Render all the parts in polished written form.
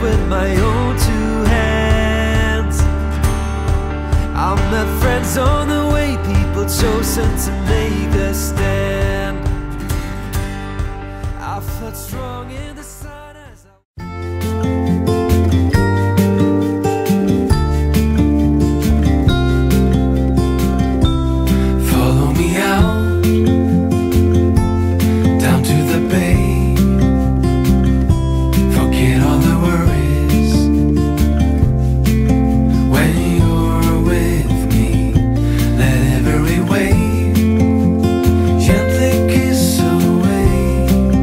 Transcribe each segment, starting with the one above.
with my own two hands. I met friends on the way, people chosen to make a stand. I felt strong in the sun as follow me out, down to the bay. Forget all the worries when you're with me. Let every wave gently kiss away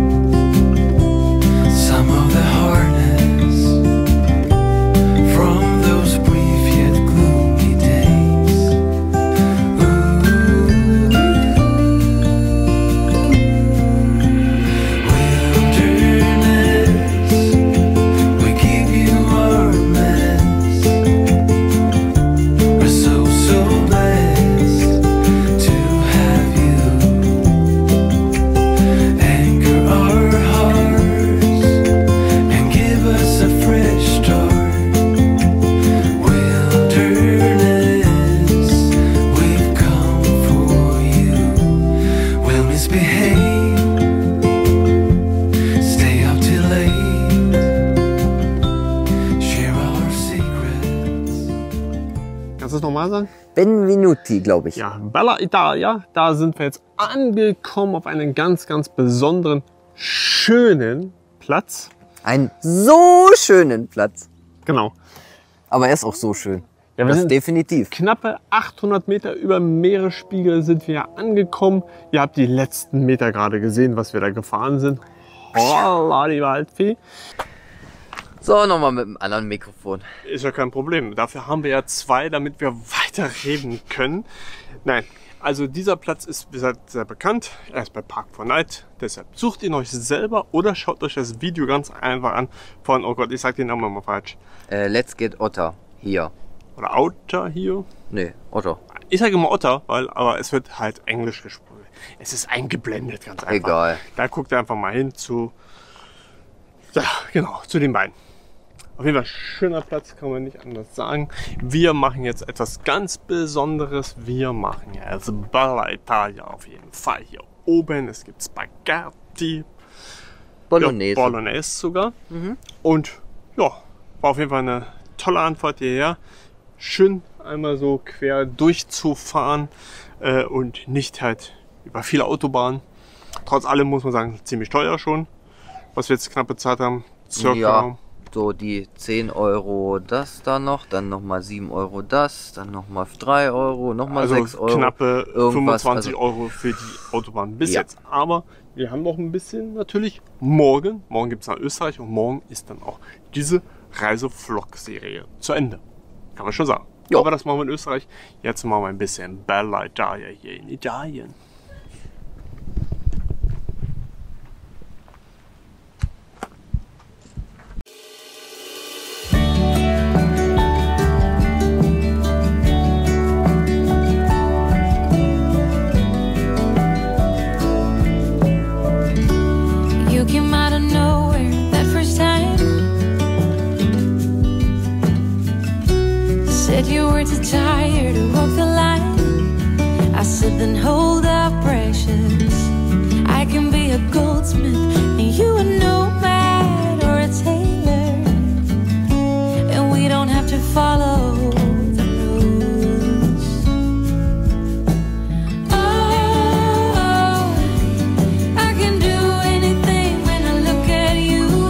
some of the hardness from those brief yet gloomy days. Wilderness, we give you our mess. We're so blessed to have you anchor our hearts and give us a fresh start. Wilderness, we've come for you. We'll misbehave, stay up till late, share our secrets. Kannst du es nochmal sagen? Benvenuti, glaube ich. Ja, Bella Italia, da sind wir jetzt angekommen auf einen ganz, ganz besonderen, schönen Platz. Einen so schönen Platz. Genau. Aber er ist auch so schön. Ja, wir Das sind definitiv. knappe 800 Meter über Meeresspiegel sind wir angekommen. Ihr habt die letzten Meter gerade gesehen, was wir da gefahren sind. Holla, die Waldfee. So, nochmal mit dem anderen Mikrofon. Ist ja kein Problem. Dafür haben wir ja zwei, damit wir weiterreden können. Nein, also dieser Platz ist sehr bekannt. Er ist bei Park4Night. Deshalb sucht ihn euch selber oder schaut euch das Video ganz einfach an von, oh Gott, ich sag den Namen mal falsch. Let's get Otter. Hier. Oder Otter hier. Nee, Otter. Ich sage immer Otter, aber es wird halt Englisch gesprochen. Es ist eingeblendet, ganz einfach. Egal. Da guckt ihr einfach mal hin zu, ja, genau, zu den beiden. Auf jeden Fall schöner Platz, kann man nicht anders sagen. Wir machen jetzt etwas ganz Besonderes. Wir machen jetzt Bella Italia auf jeden Fall hier oben. Es gibt Spaghetti, Bolognese. Ja, Bolognese sogar. Und ja, war auf jeden Fall eine tolle Antwort hierher. Schön einmal so quer durchzufahren und nicht halt über viele Autobahnen. Trotz allem muss man sagen, ziemlich teuer schon, was wir jetzt knapp bezahlt haben. Circa. Ja, so die 10 Euro das da noch, dann nochmal 7 Euro das, dann nochmal 3 Euro, nochmal Also 6 Euro. knappe irgendwas, 25 also- Euro für die Autobahn bis Ja. jetzt. Aber wir haben noch ein bisschen natürlich morgen. Morgen gibt es nach Österreich und morgen ist dann auch diese Reisevlog-Serie zu Ende. Kann man schon sagen. Jo. Aber das machen wir in Österreich. Jetzt machen wir ein bisschen Bella Italia hier in Italien. You came out of nowhere that first time. Said you were too tired to walk the line. I said then hold up, precious. I can be a goldsmith and you a nomad or a tailor, and we don't have to follow the rules. Oh, I can do anything when I look at you.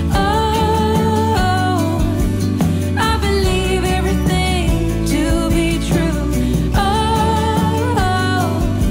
Oh, I believe everything to be true. Oh,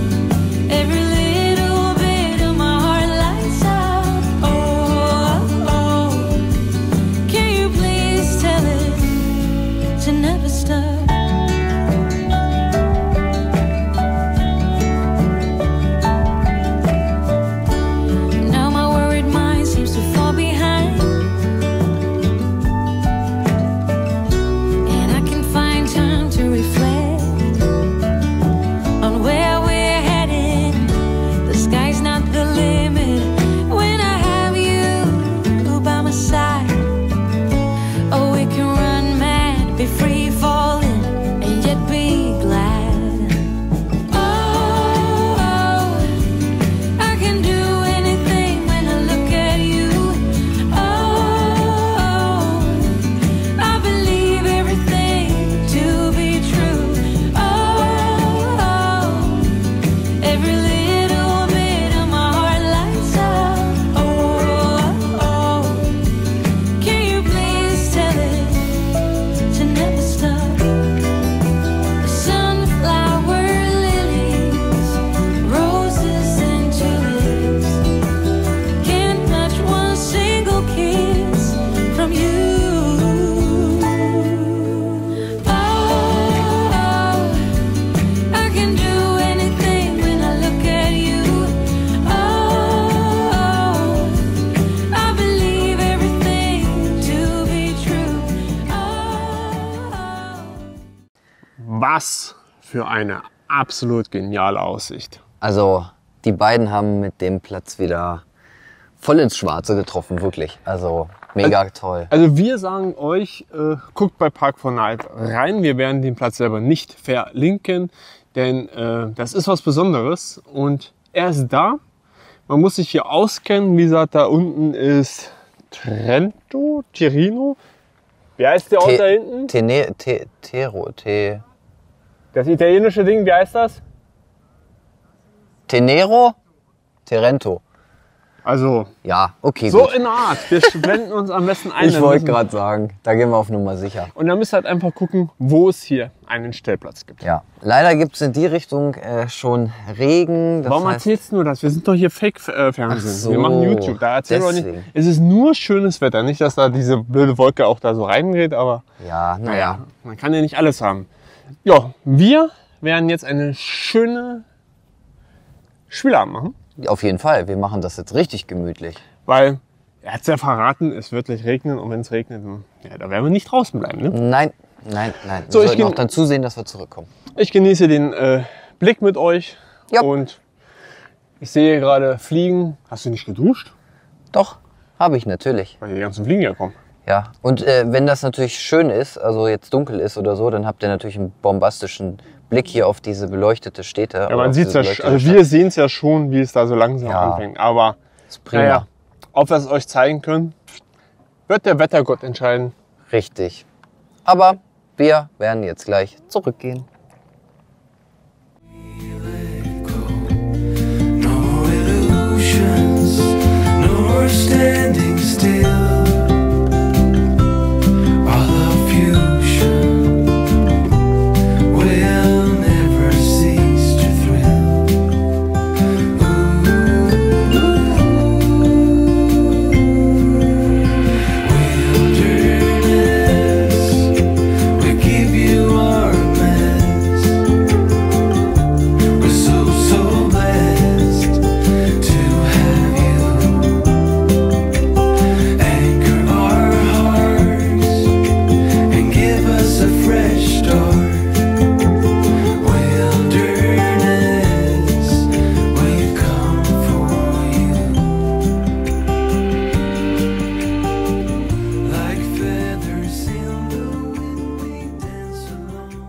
every little bit of my heart lights up. Oh, oh, can you please tell it to never stop? Sunflower lilies, roses and tulips can't match one single kiss from you. Oh, I can do anything when I look at you. Oh, I believe everything to be true. Oh. Was für eine absolut geniale Aussicht. Also, die beiden haben mit dem Platz wieder voll ins Schwarze getroffen, wirklich. Also, mega toll. Also wir sagen euch, guckt bei Park4Night rein. Wir werden den Platz selber nicht verlinken, denn das ist was Besonderes und er ist da. Man muss sich hier auskennen. Wie gesagt, da unten ist Tirino. Wie heißt der Ort da hinten? Das italienische Ding, wie heißt das? Tenero? Terento. Also, Ja, okay, so gut. in der Art. Wir blenden uns am besten ein. Ich dann wollte müssen- gerade sagen, da gehen wir auf Nummer sicher. Und dann müsst ihr halt einfach gucken, wo es hier einen Stellplatz gibt. Ja, leider gibt es in die Richtung schon Regen. Das Warum heißt, erzählst du nur das? Wir sind doch hier Fake-Fernsehen. Ach so, Wir machen YouTube. Da erzählen wir nicht. deswegen. Es ist nur schönes Wetter. Nicht, dass da diese blöde Wolke auch da so reingeht, aber Ja, naja. man kann ja nicht alles haben. Ja, wir werden jetzt eine schöne Spielabend machen, Auf jeden Fall. Wir machen das jetzt richtig gemütlich. weil er hat es ja verraten, es wird gleich regnen und wenn es regnet, dann, ja, da werden wir nicht draußen bleiben. Ne? Nein, nein, nein. So, Wir ich sollten geh- auch dann zusehen, dass wir zurückkommen. Ich genieße den Blick mit euch Ja. und ich sehe gerade Fliegen. Hast du nicht geduscht? Doch, habe ich natürlich. Weil die ganzen Fliegen ja kommen. Ja, und wenn das natürlich schön ist, also jetzt dunkel ist oder so, dann habt ihr natürlich einen bombastischen Blick hier auf diese beleuchtete Städte. Ja, oder man auf sieht diese es ja, beleuchtete also wir sehen es ja schon, wie es da so langsam Ja. anfängt. Aber Stadt. Ist prima. naja, ob wir es euch zeigen können, wird der Wettergott entscheiden. Richtig. Aber wir werden jetzt gleich zurückgehen. No illusions, no more standing still. All of fusion will never cease to thrill. Wilderness, we give you our best. We're so blessed to have you anchor our hearts and give us a fresh start. Wilderness, we've come for you. Like feathers in the wind, we dance along.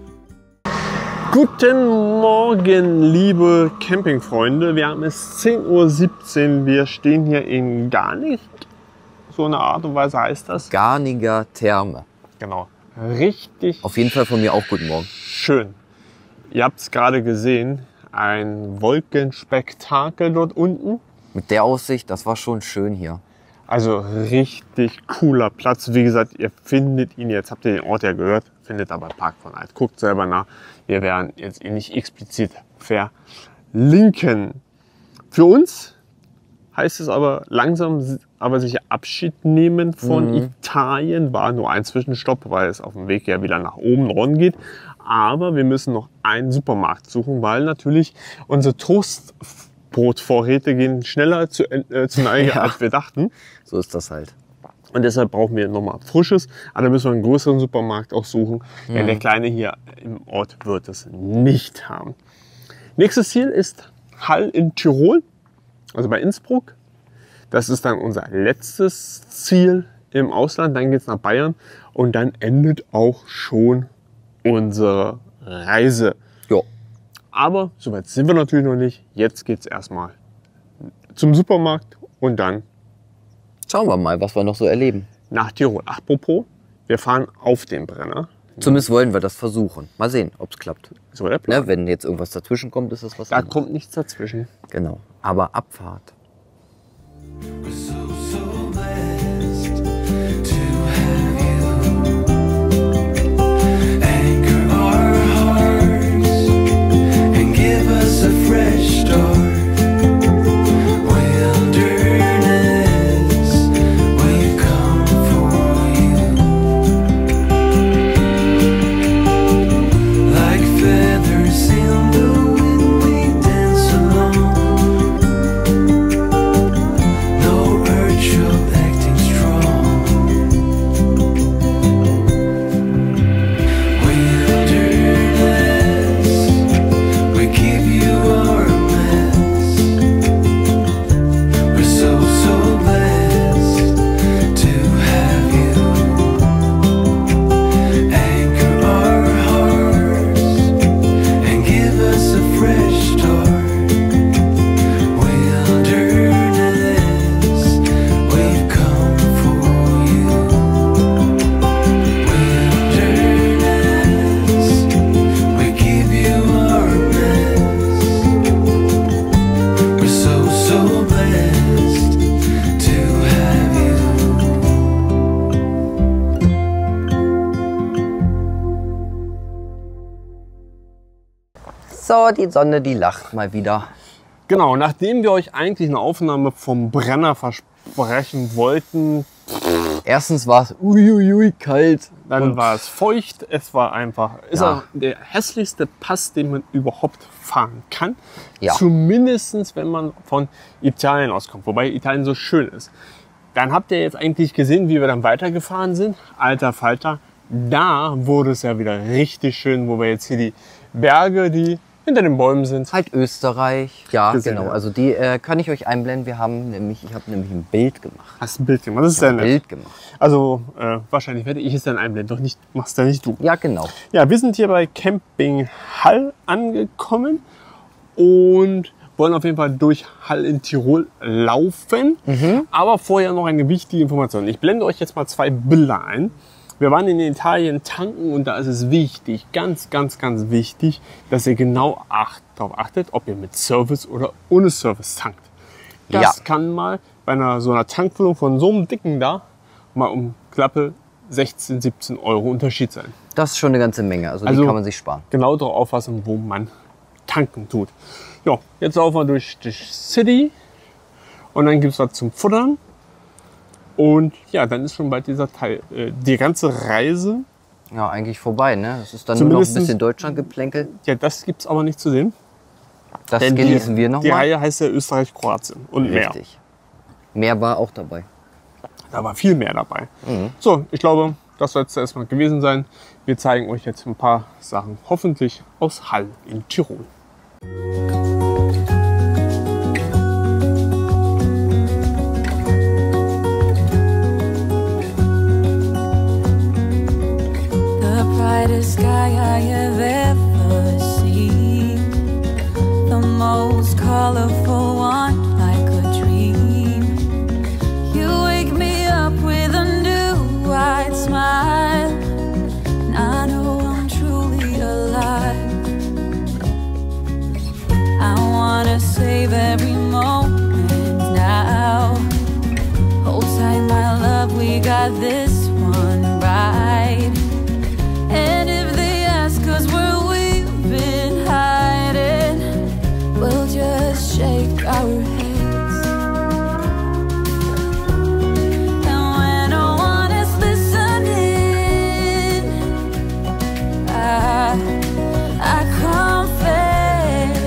Guten Morgen, liebe Campingfreunde. Wir haben es 10:17 Uhr. Wir stehen hier in Garnig. So eine Art und Weise heißt das. Garniger Therme. Genau. Richtig Auf jeden Fall von mir auch guten Morgen. schön. Ihr habt es gerade gesehen. Ein Wolkenspektakel dort unten. Mit der Aussicht, das war schon schön hier. Also richtig cooler Platz. Wie gesagt, ihr findet ihn jetzt, habt ihr den Ort ja gehört, findet aber Park4Night. Guckt selber nach. Wir werden jetzt ihn nicht explizit verlinken. Für uns heißt es aber langsam aber sicher Abschied nehmen von Italien. War nur ein Zwischenstopp, weil es auf dem Weg ja wieder nach oben ron geht. Aber wir müssen noch einen Supermarkt suchen, weil natürlich unsere Toastbrotvorräte gehen schneller zu Neige, Ja. als wir dachten. So ist das halt. Und deshalb brauchen wir nochmal Frisches. Aber da müssen wir einen größeren Supermarkt auch suchen. Denn der kleine hier im Ort wird es nicht haben. Nächstes Ziel ist Hall in Tirol, also bei Innsbruck. Das ist dann unser letztes Ziel im Ausland. Dann geht es nach Bayern und dann endet auch schon unsere Reise. Jo. Aber soweit sind wir natürlich noch nicht. Jetzt geht es erstmal zum Supermarkt und dann Schauen wir mal, was wir noch so erleben. nach Tirol. Apropos, wir fahren auf den Brenner. Zumindest wollen wir das versuchen. Mal sehen, ob es klappt. So der Plan. Ne, wenn jetzt irgendwas dazwischen kommt, ist das was Da anderes. kommt nichts dazwischen. Genau. Aber Abfahrt. So blessed to have you anchor our hearts and give us a fresh start. Wilderness, we've come for you. Like feathers in the wind, we dance along. No urge of acting strong. Wilderness, we give you our mess. We're so blessed to have you anchor our hearts and give us a fresh start. Wilderness, we've come for you. Wilderness, we give you our best. We're so blessed to have you. So, die Sonne, die lacht mal wieder. Genau, nachdem wir euch eigentlich eine Aufnahme vom Brenner versprechen wollten, Erstens war es uiuiui kalt. dann war es feucht, es war einfach, ist Ja. auch der hässlichste Pass, den man überhaupt fahren kann. Ja. Zumindest, wenn man von Italien auskommt, wobei Italien so schön ist. Dann habt ihr jetzt eigentlich gesehen, wie wir dann weitergefahren sind. Alter Falter, da wurde es ja wieder richtig schön, wo wir jetzt hier die Berge, die hinter den Bäumen sind. Halt Österreich. Ja, Gesehen, genau. ja. Also die kann ich euch einblenden. Ich habe nämlich ein Bild gemacht. Hast ein Bild gemacht, das ist sehr Ein nett. Bild gemacht. Also wahrscheinlich werde ich es dann einblenden, doch nicht, machst ja nicht du. Ja, genau. Ja, wir sind hier bei Camping Hall angekommen und wollen auf jeden Fall durch Hall in Tirol laufen. Aber vorher noch eine wichtige Information. Ich blende euch jetzt mal 2 Bilder ein. Wir waren in Italien tanken und da ist es wichtig, ganz wichtig, dass ihr genau darauf achtet, ob ihr mit Service oder ohne Service tankt. Das Ja. kann mal bei so einer Tankfüllung von so einem dicken da mal um Klappe 16, 17 Euro Unterschied sein. Das ist schon eine ganze Menge. Also, Also- die kann man sich sparen. Genau darauf aufpassen, wo man tanken tut. Ja, jetzt laufen wir durch die City und dann gibt es was zum Futtern. Und ja, dann ist schon bald dieser Teil, die ganze Reise. Ja, eigentlich vorbei, ne? Das ist dann nur noch ein Zumindest- bisschen Deutschlandgeplänkel. Ja, das gibt es aber nicht zu sehen. Das Denn genießen wir Die nochmal. Reihe heißt ja Österreich-Kroatien und mehr. Richtig. Mehr war auch dabei. Da war viel mehr dabei. Mhm. So, ich glaube, das soll es erstmal gewesen sein. Wir zeigen euch jetzt ein paar Sachen, hoffentlich aus Hall in Tirol. The brightest sky I have ever seen, the most colorful one like a dream. You wake me up with a new white smile, and I know I'm truly alive. I wanna save every moment now. Hold tight, my love, we got this one right. And if they ask us where we've been hiding, we'll just shake our heads. And when no one is listening, I confess,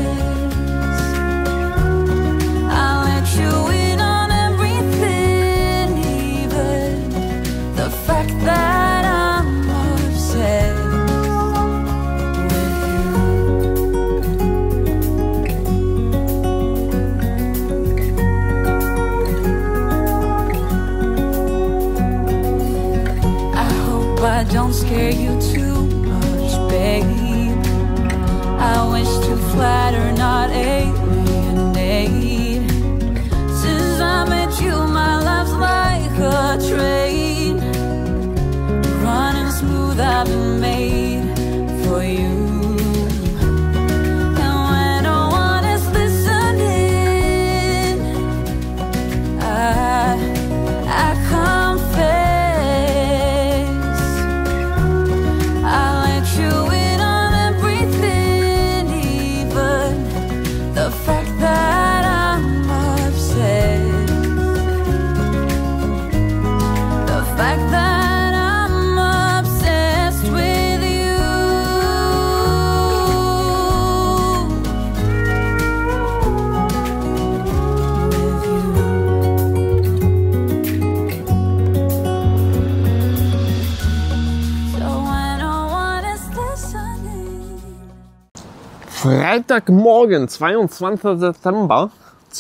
I'll let you in on everything, even the fact that I'm obsessed with you. I hope I don't scare you too much, babe. I wish to flatter, not alienate. Since I met you, my life's like a train, running smooth, I've been made Freitagmorgen, 22. September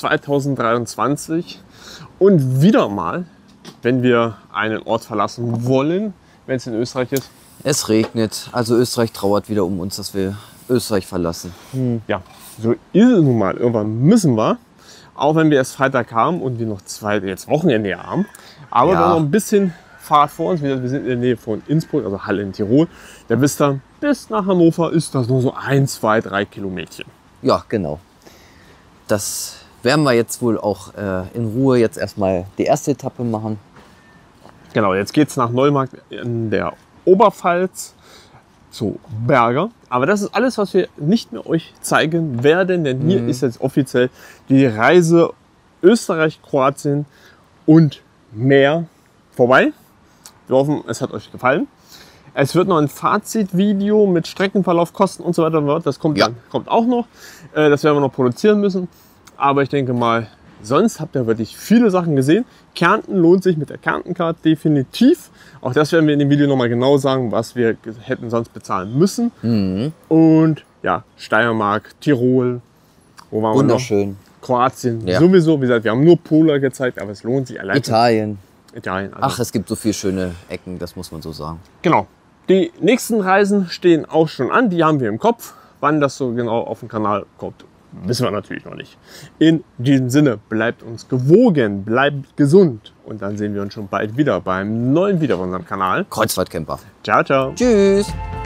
2023 und wieder mal, wenn wir einen Ort verlassen wollen, wenn es in Österreich ist. Es regnet, also Österreich trauert wieder um uns, dass wir Österreich verlassen. Ja, so ist es nun mal. Irgendwann müssen wir, auch wenn wir erst Freitag haben und wir noch jetzt Wochenende haben. Aber wir haben noch ein bisschen Fahrt vor uns. Wir sind in der Nähe von Innsbruck, also Halle in Tirol. Da wisst ihr, bis nach Hannover ist das nur so 1, 2, 3 Kilometer. Ja, genau. Das werden wir jetzt wohl auch in Ruhe jetzt erstmal die erste Etappe machen. Genau, jetzt geht es nach Neumarkt in der Oberpfalz zu Berger. Aber das ist alles, was wir nicht mehr euch zeigen werden, denn hier ist jetzt offiziell die Reise Österreich, Kroatien und mehr vorbei. Wir hoffen, es hat euch gefallen. Es wird noch ein Fazitvideo mit Streckenverlauf, Kosten und so weiter. Das kommt, kommt auch noch. Das werden wir noch produzieren müssen. Aber ich denke mal, sonst habt ihr wirklich viele Sachen gesehen. Kärnten lohnt sich mit der Kärntencard definitiv. Auch das werden wir in dem Video nochmal genau sagen, was wir hätten sonst bezahlen müssen. Und ja, Steiermark, Tirol, wo waren wir noch? Wunderschön. Kroatien, sowieso. Wie gesagt, wir haben nur Polen gezeigt, aber es lohnt sich allein. Italien. Also. Ach, es gibt so viele schöne Ecken, das muss man so sagen. Genau. Die nächsten Reisen stehen auch schon an, die haben wir im Kopf. Wann das so genau auf den Kanal kommt, wissen wir natürlich noch nicht. In diesem Sinne, bleibt uns gewogen, bleibt gesund. Und dann sehen wir uns schon bald wieder beim neuen Video auf unserem Kanal. Kreuzfahrtcamper. Ciao, ciao. Tschüss.